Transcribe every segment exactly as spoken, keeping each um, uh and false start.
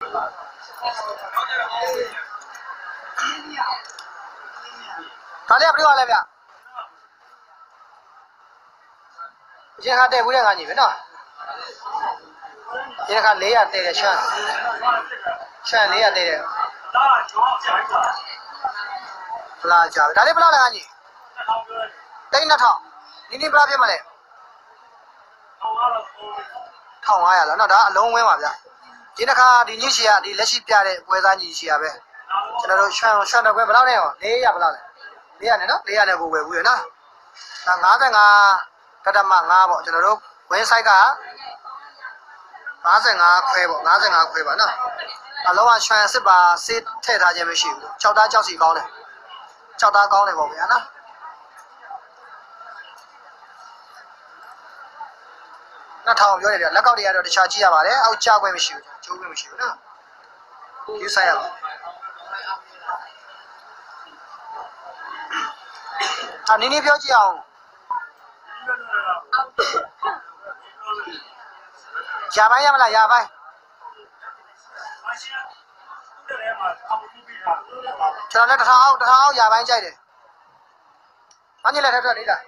ဒါလေးကဘယ်လိုလဲဗျဒီခါတဲ့ဘူးတဲ့ငါညီပဲနော်ဒီခါ၄ရာတဲ့ရှမ်းရှမ်း၄ရာတဲ့ဘလာကြဒါလေးဘလာလဲငါညီတိတ်နှစ်ထောင်နီးနီးဘလာဖြစ်မလဲထောင်ငါးရာလားနော်ဒါအလုံးဝင်းပါဗျဒီတစ်ခါဒီညရှိရဒီလက်ရှိပြတဲ့ပွဲသားညီရှိရပဲကျွန်တော်တို့ရွှမ်းရွှမ်းတော့ဘယ်လောက်လဲဟော၄ရာဘလာလဲ၄ရာနဲ့နော်၄ရာနဲ့ကိုဝယ်ဘူးရနော်ဒါ၅၅ကတ္တမ၅ပေါ့ကျွန်တော်တို့ဝင်းဆိုင်က၅၅ခွဲပေါ့၅၅ခွဲပါနော်အလုံးဝရွှမ်းစစ်ပါစေးထည့်ထားခြင်းမရှိဘူး၆သား၆စီကောင်းတယ်၆သားကောင်းတယ်ပေါ့ဗျာနော်နှစ်ထောင်ပြောရတယ်လက်ကောက်တွေကတော့တခြားကြည့်ရပါတယ်အောက်ကျခွင့်မရှိဘူးကျိုးခွင့်မရှိဘူးနော်ယူဆိုင်ရပါအာနင်းနေပြောကြည့်အောင်ရပိုင်းရမလားရပိုင်းကျွန်တော်လည်းတစ်ထောင်အောက်တစ်ထောင်အောက်ရပိုင်းကြိုက်တယ်။ဘာညလက်ထက်ထွက်လေးလား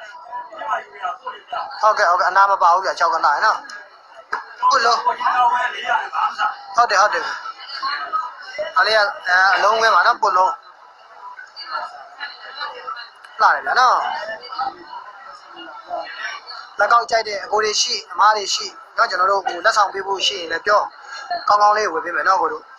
။ဟုတ်ကဲ့ဟုတ်ကဲ့အနာမပါဘူးဗျာ၆ကနာရနော်။ဟုတ်လို့ဟုတ်တယ်ဟုတ်တယ်။အားလေးကအလုံးဝဲပါနော်ပုတ်လုံးလာတယ်ဗျာနော်။လက်ကောက်ကြိုက်တဲ့အကိုတွေရှိအမားတွေရှိတော့ကျွန်တော်တို့ဟိုလက်ဆောင်ပေးဖို့ရှိရင်လည်းပြောကောင်းကောင်းလေးဝယ်ပေးမယ်နော်ကိုတို့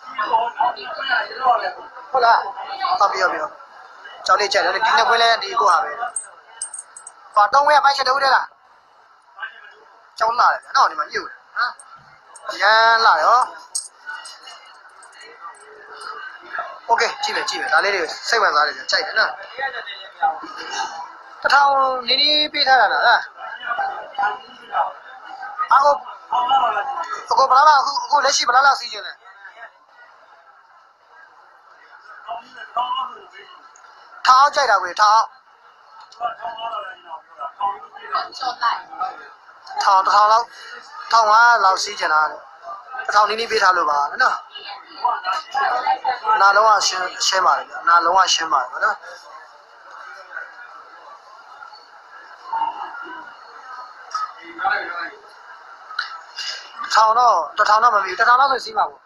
ဟုတ်လားဟုတ်ပြီဟုတ်ပြီကျောင်းလေးကြိုက်တယ်ဒီနေ့ခွင်းလဲဒီကိုဟာပဲပါတော့ဝဲပိုင်းချက်တူတယ်လားကျောင်းလာတယ်ဗျာနော်ဒီမှာညှို့တယ်ဟမ်ရမ်းလာတယ်ဟောโอเคကြည့်မယ်ကြည့်မယ်ဒါလေးတွေစိတ်ဝင်စားတယ်ဗျာကြိုက်တယ်နော်တစ်ထောင်နီးနီးပေးထားတာလားအခုအခုဘလာလာအခုအခုလက်ရှိဘလာလာစီးကျင်လဲထောင်းကြိုက်တာကိုထောင်းထောင်းထောင်းလောက်ထောင်းကလောက်စီးကျင်တာတစ်ထောင်နီးနီးပေးထားလို့ပါနော်နာလုံးဝရှင်းရှင်းပါတယ်ဗျနာလုံးဝရှင်းပါတယ်နော်ထောင်တော့တစ်ထောင်တော့မပြီးတစ်ထောင်တော့ဆိုစီးပါဘူး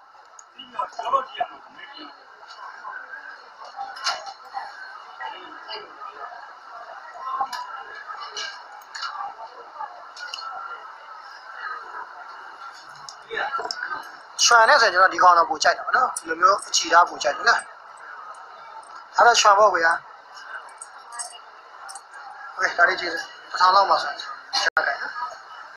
ရွှန်နဲ့ဆိုကျွန်တော်ဒီကောင်တော့ပူကြိုက်တာပေါ့နော်ဒီလိုမျိုးအချီသားပူကြိုက်တယ်နော်အဲ့တော့ရွှန်ဖို့ဗျာโอเคဒါလေးကြည့်စတစ်ထောင်လောက်ပါဆိုရှာကြိုက်နော်